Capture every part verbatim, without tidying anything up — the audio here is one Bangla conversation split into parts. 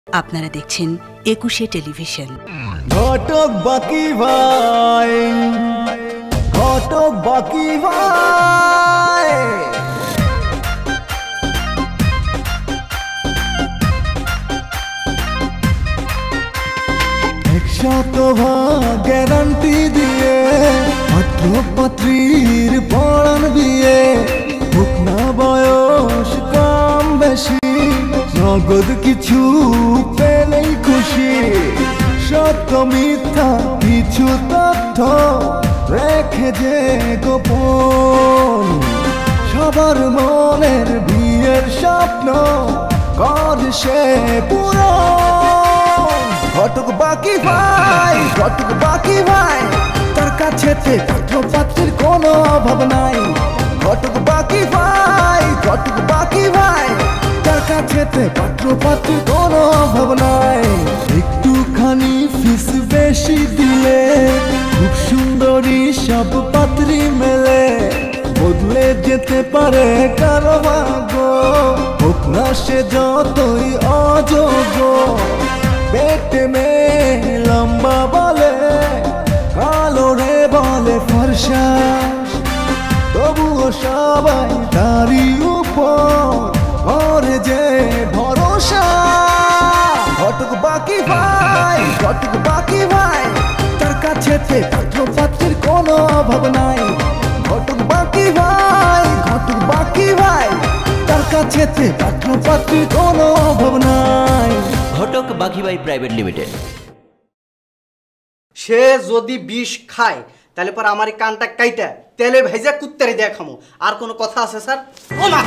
আপনারা দেখছেন একুশে টেলিভিশন। ঘটক বাকি ভাই, ঘটক বাকি ভাই, একশত ভাগ গ্যারান্টি দিয়ে পাত্র পাত্রীর পড়ান বিয়ে, হোক না বয়স কম বেশি, নগদ কিছু পেলেই খুশি। সত্য মিথ্যা কিছু তথ্য রেখে যে গোপন, সবার মনের বিয়ের স্বপ্ন করে সে পূরণ। ঘটক বাকি ভাই, ঘটক বাকি ভাই, তার কাছে পাত্র পাত্রীর কোনো অভাব নাই। ঘটক বাকি ভাই, ঘটক বাকি ভাই, তার কাছে পাত্র পাত্রীর কোনো অভাব নাই। একটুখানি ফিস বেশি দিলে খুব সুন্দরী সব পাত্রী মেলে, বদলে যেতে পারে কারো ভাগ্য, হোক না সে যতই অযোগ্য। পেটে মেয়ে লম্বা বলে, কালো রে বলে ফর্সা, তবুও সবাই তারই উপর করে যে ভরসা। ঘটক বাকি ভাই, ঘটক বাকি ভাই, তার কাছে পাত্র পাত্রীর কোনো অভাব নাই। ঘটক বাকি ভাই, ঘটক বাকি ভাই, তার কাছে পাত্র পাত্রীর কোনো অভাব নাই। ঘটক বাকি ভাই প্রাইভেট লিমিটেড। সে যদি বিষ খায় তাহলে পর আমার কানটা কাইটা তেলে ভেজা কুত্তারে দেয়া খামো। আর কোনো কথা আছে স্যার? ও মা,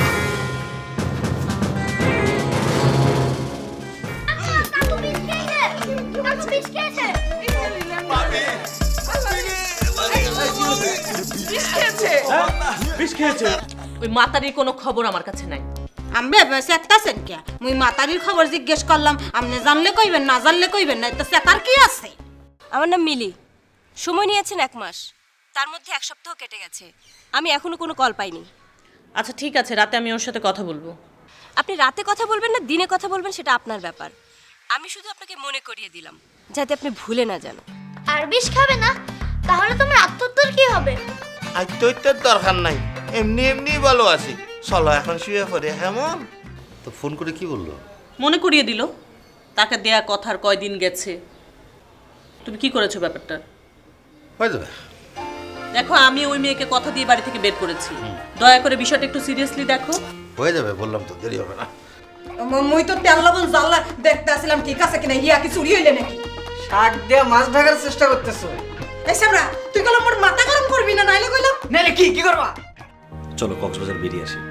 ওই মাতারির কোনো খবর আমার কাছে নাই। আমি চেতাছেন কে? মুই মাতারির খবর জিজ্ঞেস করলাম, আপনি জানলে কইবেন, না জানলে কইবেন না, তো চেতার কি আছে? আমার নাম মিলি। সময় নিয়েছেন এক মাস, তার মধ্যে এক সপ্তাহ কেটে গেছে, আমি এখনো কোনো কল পাইনি। আচ্ছা ঠিক আছে, রাতে আমি ওর সাথে কথা বলবো। আপনি রাতে কথা বলবেন না দিনে কথা বলবেন সেটা আপনার ব্যাপার, আমি শুধু আপনাকে মনে করিয়ে দিলাম যাতে আপনি ভুলে না যান। আর বিষ খাবে না? তাহলে তোমার আত্মহত্যার কি হবে? আত্মহত্যার দরকার নাই, এমনি এমনি ভালো আছি। চলো এখন শুয়ে পড়ে। হেমন তো ফোন করে কি বললো? মনে করিয়ে দিল তাকে দেয়া কথার কয়দিন গেছে। তুমি কি করেছো ব্যাপারটা? হয়ে যাবে। দেখো, আমি ওই মেয়েকে কথা দিয়ে বাড়ি থেকে বের করেছি, দয়া করে বিষয়টা একটু সিরিয়াসলি দেখো। হয়ে যাবে বললাম তো, দেরি হবে না। মুই তো তেল লবণ জ্বালা দেখতে আসলাম ঠিক আছে কিনা, ইয়া কি চুরি হইলে নাকি? শাক দিয়ে মাছ ঢাকার চেষ্টা করতেছো? এই সামরা, তুই কইলা মোর মাথা গরম করবি না, নাইলে কইলা নাইলে কি কি করবা? চলো কক্সবাজার বেরিয়ে আসি।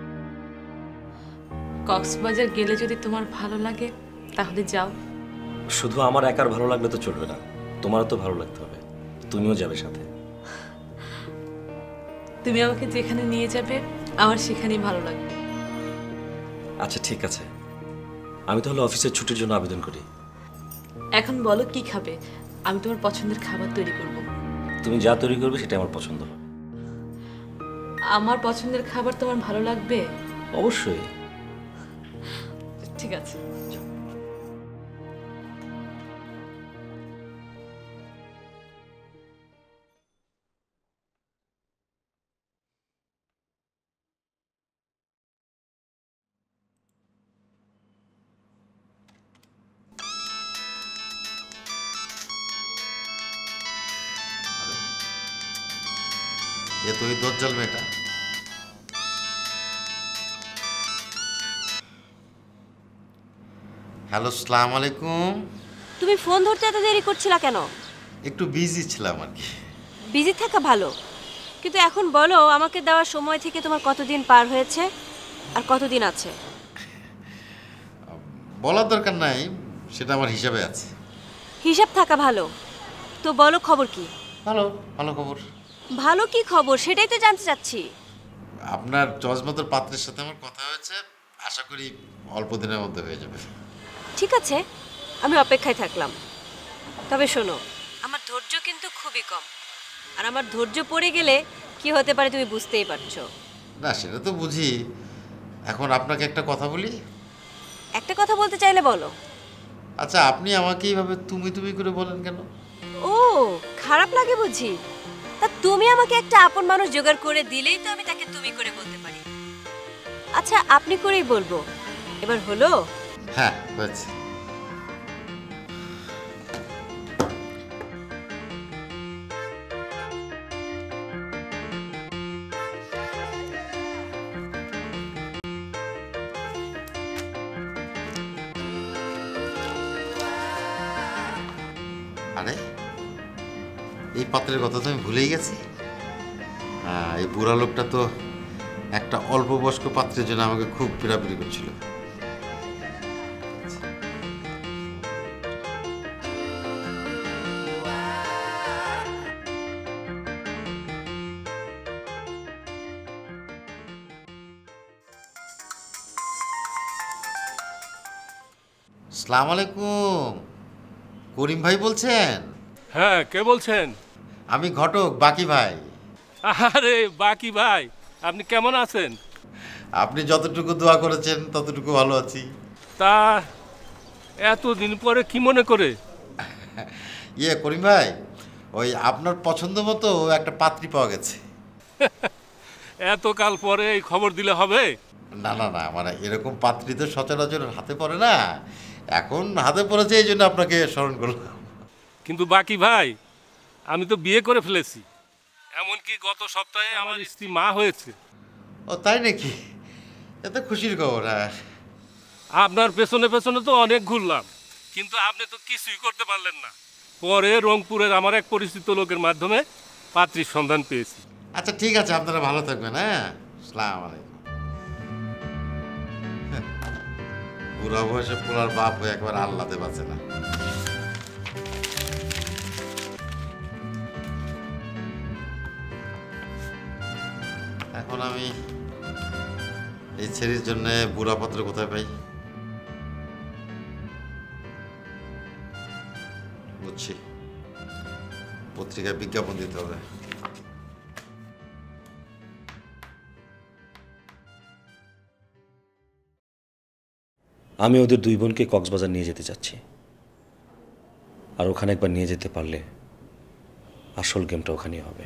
কক্সবাজার গেলে যদি তোমার ভালো লাগে তাহলে যাও। শুধু আমার একার ভালো লাগলে তো চলবে না, তোমারও তো ভালো লাগতে হবে, তুমিও যাবে সাথে। তুমি আমাকে যেখানে নিয়ে যাবে আমার সেখানেই ভালো লাগবে। আচ্ছা ঠিক আছে, আমি তাহলে অফিসের ছুটির জন্য আবেদন করি। এখন বলো কি খাবে, আমি তোমার পছন্দের খাবার তৈরি করব। তুমি যা তৈরি করবে সেটা আমার পছন্দ হবে। আমার পছন্দের খাবার তোমার ভালো লাগবে? অবশ্যই। ঠিক আছে। এ তুই দজ্জাল মেয়েটা। হ্যালো, আসসালামু আলাইকুম। তুমি ফোন ধরতে এত দেরি করছিলা কেন? একটু বিজি ছিলাম আর কি। বিজি থাকা ভালো, কিন্তু এখন বলো আমাকে দেওয়া সময় থেকে তোমার কতদিন পার হয়েছে আর কতদিন আছে? বলার দরকার নাই, সেটা আমার হিসাবে আছে। হিসাব থাকা ভালো, তো বলো খবর কি? ভালো, ভালো খবর। ভালো কি খবর সেটাই তো জানতে চাচ্ছি। আপনার চশমাদের পাত্রের সাথে আমার কথা হয়েছে, আশা করি অল্প দিনের মধ্যে হয়ে যাবে। ঠিক আছে, আমি অপেক্ষায় থাকলাম। তবে শোনো, আমার ধৈর্য কিন্তু খুবই কম, আর আমার ধৈর্য পড়ে গেলে কি হতে পারে তুমি বুঝতেই পারছো। না সেটা তো বুঝি, এখন আপনাকে একটা কথা বলি। একটা কথা বলতে চাইলে বলো। আচ্ছা আপনি আমাকে এইভাবে তুমি তুমি করে বলেন কেন? ও খারাপ লাগে বুঝি? তা তুমি আমাকে একটা আপন মানুষ জোগাড় করে দিলেই তো আমি তাকে তুমি করে বলতে পারি। আচ্ছা আপনি করেই বলবো, এবার হলো? হ্যাঁ হয়েছে। আরে এই পাত্রের কথা তো আমি ভুলেই গেছি। হ্যাঁ, এই বুড়া লোকটা তো একটা অল্প বয়স্ক পাত্রের জন্য আমাকে খুব পীড়াপিড়ি করছিল। আসসালামু আলাইকুম, করিম ভাই বলছেন? হ্যাঁ, কে বলছেন? আমি ঘটক, বাকি ভাই। আরে বাকি ভাই, আপনি কেমন আছেন? আপনি যতটুকু দোয়া করেছেন ততটুকু ভালো আছি। তা এতদিন পরে কি মনে করে? ইয়ে করিম ভাই, ওই আপনার পছন্দ মতো একটা পাত্রী পাওয়া গেছে। এতকাল পরে এই খবর দিলে হবে? না না না, মানে এরকম পাত্রী তো সচরাচর হাতে পড়ে না, এখন হাতে পড়েছে এই জন্য আপনাকে স্মরণ করলাম। কিন্তু বাকি ভাই, আমি তো বিয়ে করে ফেলেছি, এমনকি গত সপ্তাহে আমার স্ত্রী মা হয়েছে। ও তাই নাকি? এত খুশির খবর। হ্যাঁ, আপনার পেছনে পেছনে তো অনেক ঘুরলাম, কিন্তু আপনি তো কিছুই করতে পারলেন না। পরে রংপুরের আমার এক পরিচিত লোকের মাধ্যমে পাত্রীর সন্ধান পেয়েছি। আচ্ছা ঠিক আছে, আপনারা ভালো থাকবেন। হ্যাঁ, আসসালামু আলাইকুম। বুড়া বয়সে পোলার বাপ হয়ে একবার আল্লাহতে বাঁচে না। এখন আমি এই ছেলের জন্য বুড়া পাত্র কোথায় পাই? বুঝছি, পত্রিকায় বিজ্ঞাপন দিতে হবে। আমি ওদের দুই বোনকে কক্সবাজার নিয়ে যেতে চাচ্ছি, আর ওখানে একবার নিয়ে যেতে পারলে আসল গেমটা ওখানেই হবে।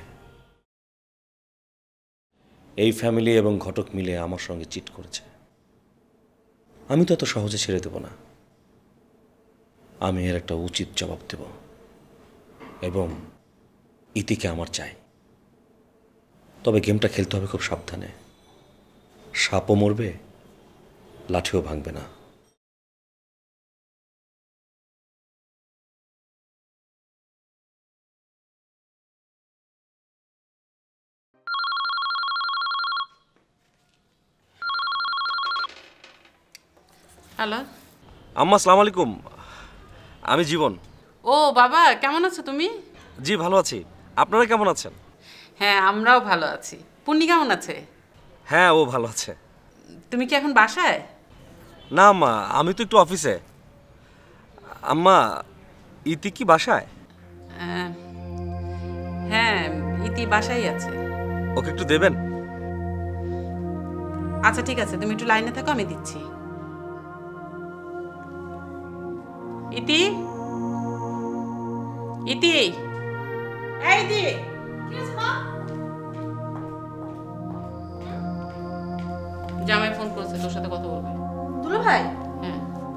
এই ফ্যামিলি এবং ঘটক মিলে আমার সঙ্গে চিট করেছে, আমি তো এত সহজে ছেড়ে দেব না। আমি এর একটা উচিত জবাব দেব, এবং ইতিকে আমার চাই। তবে গেমটা খেলতে হবে খুব সাবধানে, সাপও মরবে, লাঠিও ভাঙবে না। হ্যালো আম্মা, আসসালামু আলাইকুম। আমি জীবন। ও বাবা, কেমন আছো তুমি? জি ভালো আছি, আপনারা কেমন আছেন? হ্যাঁ, আমরাও ভালো আছি। পুন্নি কেমন আছে? হ্যাঁ, ও ভালো আছে। তুমি কি এখন বাসায়? না আম্মা, আমি তো একটু অফিসে। আম্মা, ইতি কি বাসায়? হ্যাঁ, ইতি বাসায় আছে। ওকে একটু দেবেন? আচ্ছা ঠিক আছে, তুমি একটু লাইনে থাকো, আমি দিচ্ছি। ইতি, ইতি, এই ইতি, জামাই ফোন করেছে, তোর সাথে কথা বলবে। দুলো ভাই, হ্যাঁ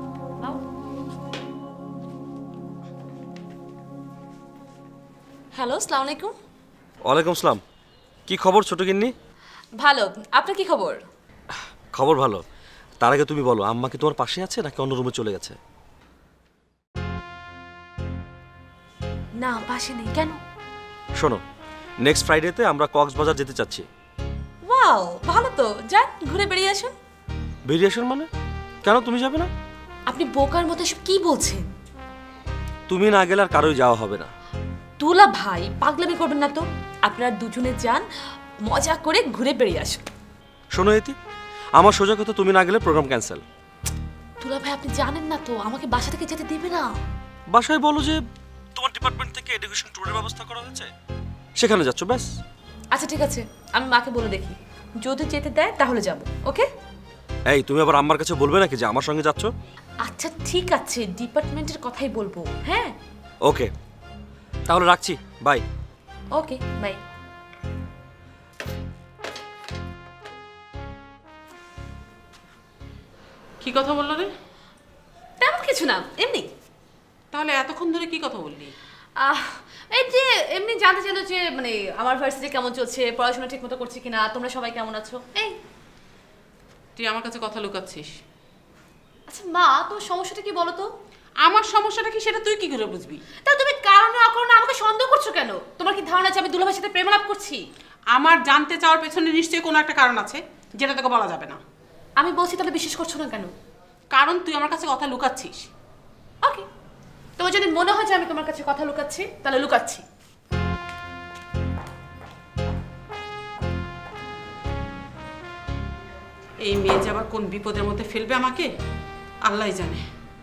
হ্যালো, আসসালামু আলাইকুম। ওয়ালাইকুম আসসালাম। কি খবর ছোট গিন্নি? ভালো, আপনার কি খবর? খবর ভালো। তার আগে তুমি বলো, আম্মা কি তোমার পাশে আছে নাকি অন্য রুমে চলে গেছে? না, পাশে নেই। কেন? শোনো, নেক্সট ফ্রাইডেতে আমরা কক্সবাজার যেতে চাচ্ছি। ওয়াও, ভালো তো, যান ঘুরে বেরিয়ে আসুন। বেরিয়ে আসুন মানে? কেন, তুমি যাবে না? আপনি বোকার মতো এসব কি বলছেন? তুমি না গেলে আর কারোই যাওয়া হবে না। দুলা ভাই, পাগলামি করবেন না তো। আপনারা দুজনে যান, মজা করে ঘুরে বেরিয়ে আসুন। শোনো ইতি, আমার সোজা কথা, তুমি না গেলে প্রোগ্রাম ক্যান্সেল। দুলা ভাই, আপনি জানেন না তো, আমাকে বাসা থেকে যেতে দেবে না। বাসায় বলো যে তোমার ডিপার্টমেন্ট থেকে এডুকেশন ট্যুরের ব্যবস্থা করা হয়েছে, সেখানে যাচ্ছ, ব্যাস। আচ্ছা ঠিক আছে, আমি মাকে বলে দেখি, যদি যেতে দেয় তাহলে যাব। ওকে? এই তুমি আবার আম্মার কাছে বলবে নাকি যে আমার সঙ্গে যাচ্ছ? আচ্ছা ঠিক আছে, ডিপার্টমেন্টের কথাই বলবো। হ্যাঁ ওকে, তাহলে রাখছি, বাই। Okay bye. কি কথা বললো রে? তেমন কিছু না, এমনি। তাহলে এতক্ষণ ধরে কি কথা বললি? আহ এই যে এমনি জানতে চাইলো যে মানে আমার ভার্সিটি কেমন চলছে, পড়াশোনা ঠিক মতো করছি কিনা, তোমরা সবাই কেমন আছো। এই তুই আমার কাছে কথা লুকাচ্ছিস? আচ্ছা মা, তোমার সমস্যাটা কি বলো তো? আমার সমস্যাটা কি সেটা তুই কি করে বুঝবি? তা তুমি কারণে অকারণে আমাকে সন্দেহ করছো কেন? তোমার কি ধারণা আছে আমি দুলাভাইয়ের সাথে প্রেমালাপ করছি? আমার জানতে চাওয়ার পেছনে নিশ্চয়ই কোনো একটা কারণ আছে যেটা তোকে বলা যাবে না। আমি বলছি তাহলে বিশ্বাস করছো না কেন? কারণ তুই আমার কাছে কথা লুকাচ্ছিস। ওকে, তোমার যদি মনে হয় যে আমি তোমার কাছে কথা লুকাচ্ছি তাহলে লুকাচ্ছি। এই মেয়ে যে আবার কোন বিপদের মধ্যে ফেলবে আমাকে আল্লাহই জানে।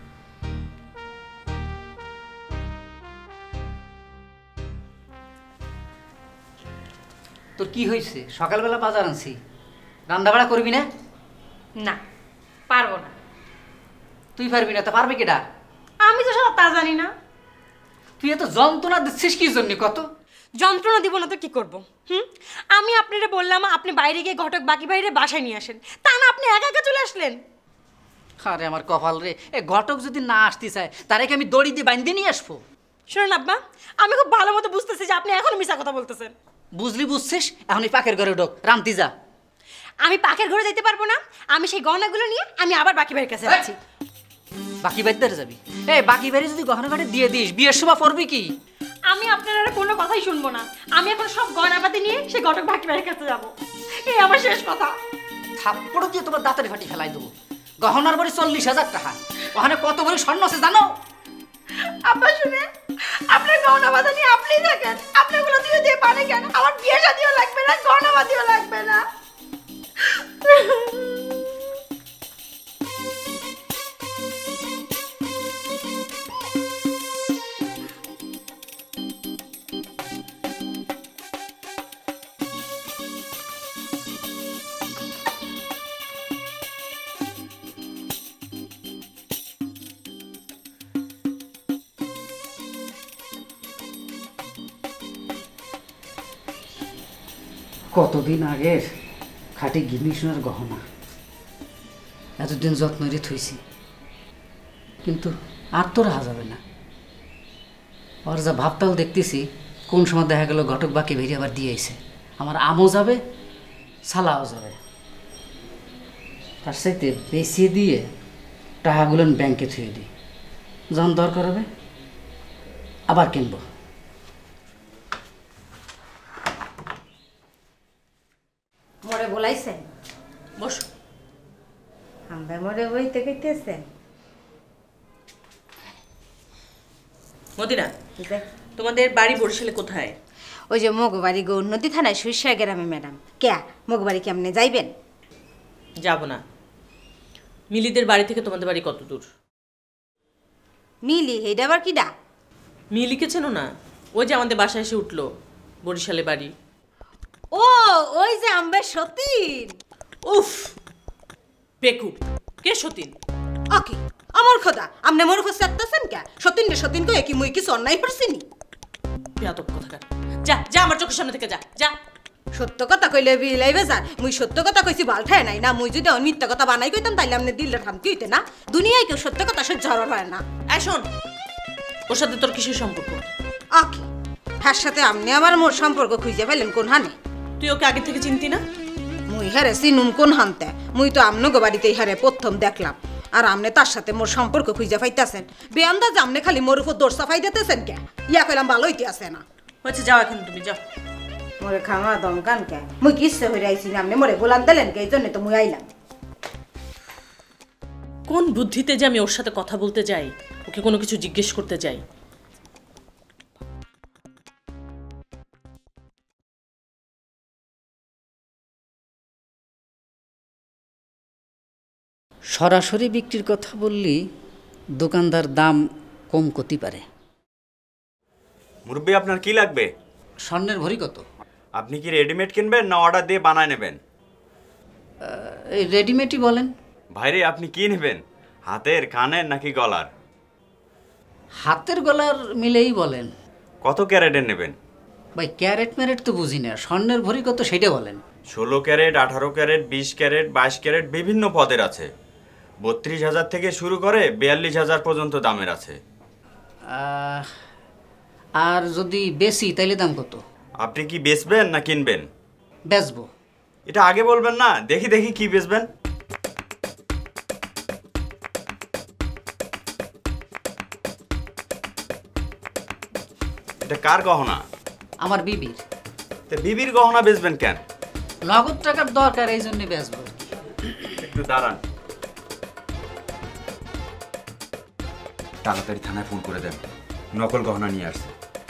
তোর কি হয়েছে? সকালবেলা বাজার আনছি, রান্নাবাড়া করবি না? না, পারবো না। তুই পারবি না? তা পারবে কেডা? আমি তো সব তা জানি না। তুই এত যন্ত্রণা দিচ্ছিস কি জন্য? কত যন্ত্রণা দিব না তো কি করব? হুম, আমি আপনারে বললাম আপনি বাইরে গিয়ে ঘটক বাকি বাইরে বাসায় নিয়ে আসেন, তা না আপনি একা একা চলে আসলেন। আরে আমার কপাল রে, এ ঘটক যদি না আসতে চায় তারে কি আমি দড়ি দিয়ে বাঁধতে নিয়ে আসবো? শোনেন আব্বা, আমি খুব ভালো মতো বুঝতেছি যে আপনি এখন মিছা কথা বলতেছেন। বুঝলি বুঝছিস? এখন এই পাকের ঘরে ঢোক, রামতি যা। আমি পাকের ঘরে যাইতে পারবো না, আমি সেই গহনাগুলো নিয়ে আমি আবার বাকি ভাইয়ের কাছে যাচ্ছি। বাকি বাড়িতে যাবি? এই বাকি বাড়ি যদি গহনা ঘাটে দিয়ে দিস, বিয়ের সময় পড়বি কি? আমি আপনার আর কোনো কথাই শুনবো না, আমি এখন সব গয়নাপাতি নিয়ে সেই ঘটক বাকি ভাইয়ের কাছে যাবো। এই আমার শেষ কথা। থাপ্পড় দিয়ে তোমার দাঁতের ফাটি ফেলাই দেবো। গহনার বাড়ি চল্লিশ হাজার টাকা, ওখানে কত বড় স্বর্ণ আছে জানো? আব্বা শুনে, আপনার গহনাপাতি নিয়ে আপনি থাকেন, আপনাগুলো দিয়ে দিয়ে পারে কেন? আমার বিয়ে শাদিও লাগবে না, গহনাপাতিও লাগবে না। কতদিন আগের খাটি গিন্নি সোনার গহনা, এতদিন যত্ন রে থইছি, কিন্তু আর তো রাহা যাবে না। আর যা ভাবতাও দেখতেছি, কোন সময় দেখা গেল ঘটক বাকি ভেরিয়ে আবার দিয়ে আইছে। আমার আমও যাবে, সালাও যাবে। তার সাথে বেশি দিয়ে টাকাগুলো ব্যাংকে থুয়ে দিই, যখন দরকার হবে আবার কিনবো। মরে বলাইছেন? বসো। আমরা মরে বইতে কইতেছেন? মদিনা, তোমাদের বাড়ি বরিশালে কোথায়? ওই যে মগবাড়ি গৌরনদী থানায় সুইসা গ্রামে ম্যাডাম। কে মগবাড়ি কেমনে যাইবেন? যাব না। মিলিদের বাড়ি থেকে তোমাদের বাড়ি কত দূর? মিলি এইটা আবার কিডা? মিলিকে চেনো না? ওই যে আমাদের বাসায় এসে উঠলো, বরিশালে বাড়ি। ও ওই যে আমরা সতীন। উফ, বেকুব। কে সতীন? ওকে, আমার খোদা, আপনি মোর উপর চাচ্ছেন কে? সতীন রে সতীন কই কি মুই কিছু অন্যায় করছিনি? বেয়াদব কথাকার। যা যা আমার চোখের সামনে থেকে যা যা। সত্য কথা কইলে বিলাইবে স্যার, মুই সত্য কথা কইছি বালঠায় নাই না। মুই যদি মিথ্যা কথা বানাই কইতাম তাইলে আপনি দিলটা ঠামকি হইতে না। দুনিয়ায় কেউ সত্য কথা সহ্য হয় না। এই শোন, ওর সাথে তোর কিসের সম্পর্ক? ওকে, হ্যার সাথে আপনি আবার মোর সম্পর্ক খুঁজে পেলেন কোন হানে? তুই ওকে আগে থেকে চিনতি না? মুই হারে চিনুম কোন হানতে? মুই তো আমনগো বাড়িতে হারে প্রথম দেখলাম, আর আমনে তার সাথে মোর সম্পর্ক খুঁজে পাইতাছেন। বেআন্দাজ আমনে খালি মোর উপর দোষ চাপাই দিতেছেন কে? ইয়া কইলাম ভালো হইতে আছে না। হচ্ছে যাও এখন তুমি যাও। মোরে খাওয়া দমকান কে? মুই কিসে হইরা আইছি না, আমনে মোরে গোলান দিলেন কে? এইজন্য তো মুই আইলাম। কোন বুদ্ধিতে যে আমি ওর সাথে কথা বলতে যাই, ওকে কোনো কিছু জিজ্ঞেস করতে যাই। সরাসরি বিক্রির কথা বললি দোকানদার দাম কম করতে পারে। মুরব্বী, আপনার কি লাগবে? স্বর্ণের ভরি কত? আপনি কি রেডিমেড কিনবেন না অর্ডার দিয়ে বানায় নেবেন? এই রেডিমেডই বলেন। ভাইরে আপনি কি নেবেন, হাতের, কানের নাকি গলার? হাতের গলার মিলেই বলেন। কত ক্যারেটের নেবেন? ভাই ক্যারেট ম্যারেট তো বুঝি না, স্বর্ণের ভরি কত সেটা বলেন। ষোলো ক্যারেট, আঠারো ক্যারেট, বিশ ক্যারেট, বাইশ ক্যারেট বিভিন্ন পদের আছে। বত্রিশ হাজার থেকে শুরু করে বিয়াল্লিশ হাজার পর্যন্ত দামের আছে। আহ, আর যদি বেশি তাইলে দাম কত? আপনি কি বেচবেন না কিনবেন? বেচবো। এটা আগে বলবেন না, দেখি দেখি কি বেচবেন। এটা কার গহনা? আমার বিবির। তো বিবির গহনা বেচবেন কেন? নগদ টাকার দরকার, এই জন্য বেচবো। একটু দাঁড়ান, তাড়াতাড়ি থানায় ফোন করে দেন, নকল গহনা নিয়ে আসছে।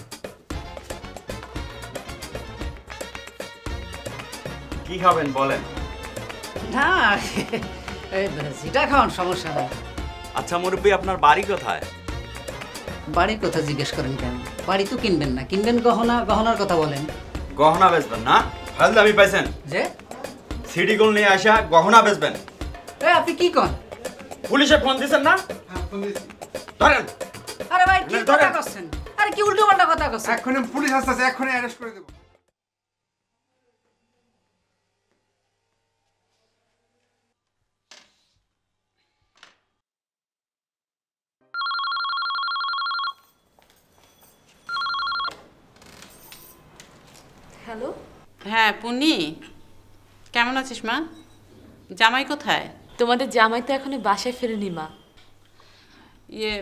কি খাবেন বলেন? না যেটা খাওয়ান সমস্যা নেই। আচ্ছা মুরব্বী, আপনার বাড়ি কোথায়? বাড়ির কথা জিজ্ঞেস করেন কেন? বাড়ি তো কিনবেন না, কিনবেন গহনা, গহনার কথা বলেন। গহনা বেচবেন না? ফাইল দামি পাইছেন যে সিডি গোল নিয়ে আসা গহনা বেচবেন? এ আপনি কি কন? পুলিশে ফোন দিছেন না? ধরেন। আরে ভাই কি কথা করছেন? আরে কি উল্টো পাল্টা কথা করছেন? এখনি পুলিশ আসছে, এখনি অ্যারেস্ট করে দেব। হ্যালো। হ্যাঁ পুনি, কেমন আছিস মা? জামাই কোথায়? তোমাদের জামাই তো এখনো বাসায় ফেরেনি মা। ইয়ে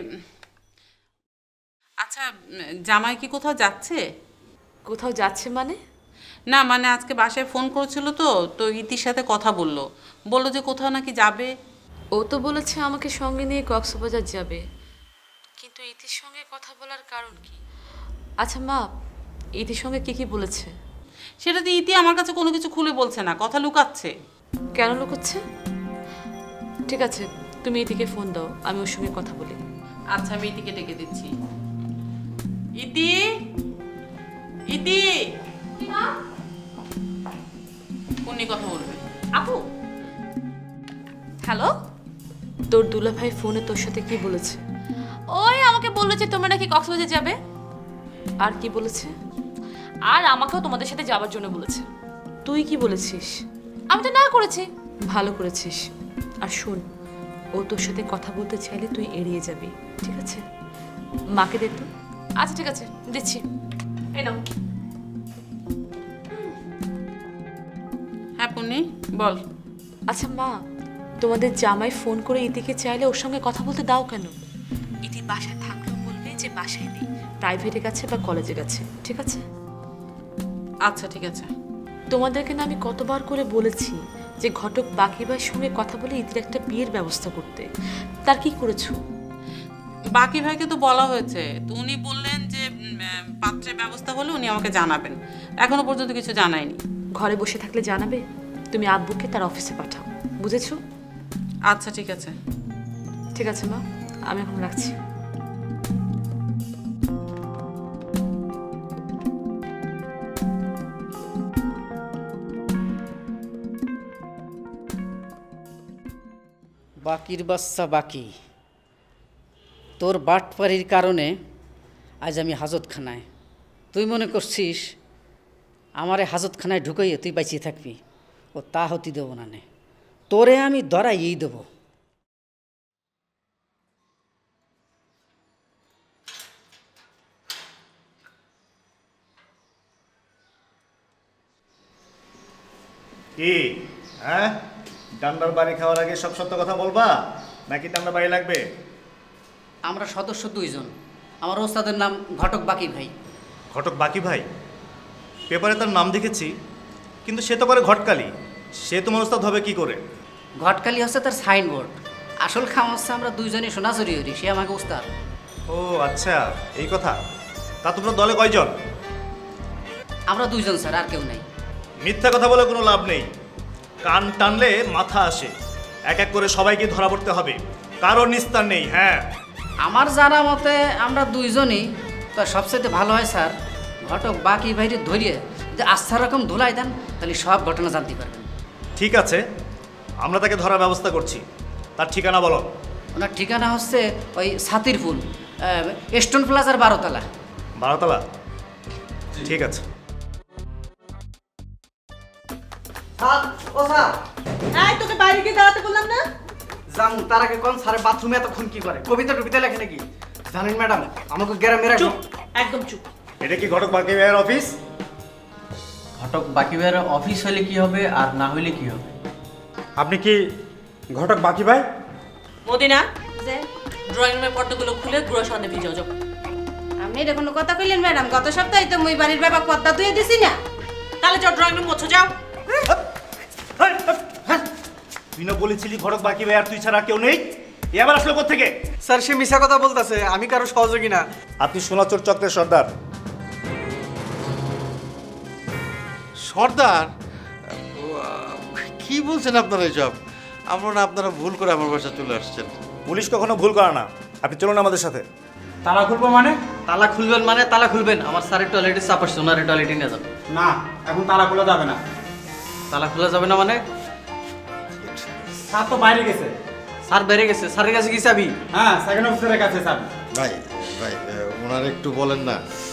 আচ্ছা, জামাই কি কোথাও যাচ্ছে? কোথাও যাচ্ছে মানে? না মানে আজকে বাসায় ফোন করেছিল তো, তো ইতির সাথে কথা বললো, বললো যে কোথাও নাকি যাবে। ও তো বলেছে আমাকে সঙ্গে নিয়ে কক্সবাজার যাবে, কিন্তু ইতির সঙ্গে কথা বলার কারণ কি? আচ্ছা মা, ইতির সঙ্গে কি কি বলেছে? সেটা তো ইতি আমার কাছে কোনো কিছু খুলে বলছে না, কথা লুকাচ্ছে। কেন লুকাচ্ছে? ঠিক আছে, তুমি ইতিকে ফোন দাও, আমি ওর সঙ্গে কথা বলি। আচ্ছা আমি ইতিকে ডেকে দিচ্ছি। ইতি, ইতি, পুনি কথা বলবে। আপু। হ্যালো। তোর দুলা ভাই ফোনে তোর সাথে কি বলেছে? ওই আমাকে বললো যে তোমরা নাকি কক্সবাজার যাবে। আর কি বলেছে? আর আমাকেও তোমাদের সাথে যাওয়ার জন্য বলেছে। তুই কি বলেছিস? আমি তো না করেছি। ভালো করেছিস। আর শোন, ও তোর সাথে কথা বলতে চাইলে তুই এড়িয়ে যাবি, ঠিক আছে? মাকে দে তো। আচ্ছা ঠিক আছে, দিচ্ছি। এই নাও। হ্যাঁ পুনি বল। আচ্ছা মা, তোমাদের জামাই ফোন করে ইতিকে চাইলে ওর সঙ্গে কথা বলতে দাও কেন? ইতি বাসায় থাকলেও বলবে যে বাসায় নেই, প্রাইভেটে গেছে বা কলেজে গেছে, ঠিক আছে? আচ্ছা ঠিক আছে। তোমাদেরকে না আমি কতবার করে বলেছি যে ঘটক বাকি ভাইয়ের সঙ্গে কথা বলে ইতির একটা বিয়ের ব্যবস্থা করতে, তার কি করেছো? বাকি ভাইকে তো বলা হয়েছে, তো উনি বললেন যে পাত্রের ব্যবস্থা হলে উনি আমাকে জানাবেন, এখনো পর্যন্ত কিছু জানায়নি। ঘরে বসে থাকলে জানাবে? তুমি আব্বুকে তার অফিসে পাঠাও, বুঝেছো? আচ্ছা ঠিক আছে। ঠিক আছে মা, আমি এখন রাখছি। বাকির বাচ্চা বাকি, তোর বাটপাড়ির কারণে আজ আমি হাজতখানায়। তুই মনে করছিস আমারে হাজতখানায় ঢুকাইয়ে তুই বাঁচিয়ে থাকবি? ও তা হতে দেবো না নে, তোরে আমি ধরাইয়েই দেবো। কি হ্যাঁ, ডান্ডার বাড়ি খাওয়ার আগে সব সত্য কথা বলবা নাকি ডান্ডার বাড়ি লাগবে? আমরা সদস্য দুইজন, আমার ওস্তাদের নাম ঘটক বাকি ভাই। ঘটক বাকি ভাই? পেপারে তার নাম দেখেছি, কিন্তু সে তো করে ঘটকালি, সে তোমার ওস্তাদ হবে কি করে? ঘটকালি হচ্ছে তার সাইনবোর্ড, আসল খাম হচ্ছে আমরা দুইজনই সোনাচুরি হরি, সে আমাকে ওস্তাদ। ও আচ্ছা, এই কথা। তা তোমরা দলে কয়জন? আমরা দুইজন স্যার, আর কেউ নাই। মিথ্যা কথা বলে কোনো লাভ নেই, কান টানলে মাথা আসে। এক এক করে সবাইকে ধরা পড়তে হবে, কারোর নিস্তার নেই। হ্যাঁ আমার জানা মতে আমরা দুইজনই, তো সবচেয়ে ভালো হয় স্যার ঘটক বাকি ভাইরে ধরিয়ে যে আস্থা রকম ধুলাই দেন, তাহলে সব ঘটনা জানতে পারবেন। ঠিক আছে, আমরা তাকে ধরার ব্যবস্থা করছি। তার ঠিকানা বলো। ওনার ঠিকানা হচ্ছে ওই সাতির ফুল স্টোন প্লাজার বারোতলা। বারোতলা, ঠিক আছে। স্যার, ও স্যার, এই তোকে বাইরে গিয়ে দাঁড়াতে বললাম না? জামু তার আগে কোন স্যারের বাথরুমে এতক্ষণ কি করে? কবিতা টবিতা লেখে নাকি? জানেন ম্যাডাম, আমাকে গ্রামের চুপ, একদম চুপ। এটা কি ঘটক বাকি ভাইয়ের অফিস? ঘটক বাকি ভাইয়ের অফিস হলে কি হবে আর না হলে কি হবে? আপনি কি ঘটক বাকি ভাই? মদিনা, ড্রয়িং রুমের পর্দাগুলো খুলে গুঁড়ো সামনে ভিজাও যাও। আপনি এটা কোনো কথা কইলেন ম্যাডাম? গত সপ্তাহে তো মুই বাড়ির বাবা পর্দা ধুয়ে দিছি না। তাহলে যাও ড্রয়িং রুম মোছো যাও। তুই না বলেছিলি ঘটক বাকি ভাই আর তুই ছাড়া কেউ নেই? এ আবার আসলো কোত্থেকে? স্যার সে মিশা কথা বলতেছে, আমি কারো সহযোগী না। আপনি সোনাচোর চক্রের সর্দার। সর্দার? কি বলছেন আপনারা এইসব? আমরা না আপনারা ভুল করে আমার বাসা চলে আসছেন। পুলিশ কখনো ভুল করে না। আপনি চলুন আমাদের সাথে। তালা খুলবো মানে? তালা খুলবেন মানে তালা খুলবেন। আমার স্যারের টয়লেটে চাপ আসছে, ওনার টয়লেটে নিয়ে যান। না, এখন তালা খোলা যাবে না। তালা খোলা যাবে না মানে? স্যার তো বাইরে গেছে। স্যার বেড়ে গেছে, স্যারের কাছে কি চাবি? হ্যাঁ, সেকেন্ড অফিসারের কাছে চাবি। ভাই ভাই ওনার একটু বলেন না।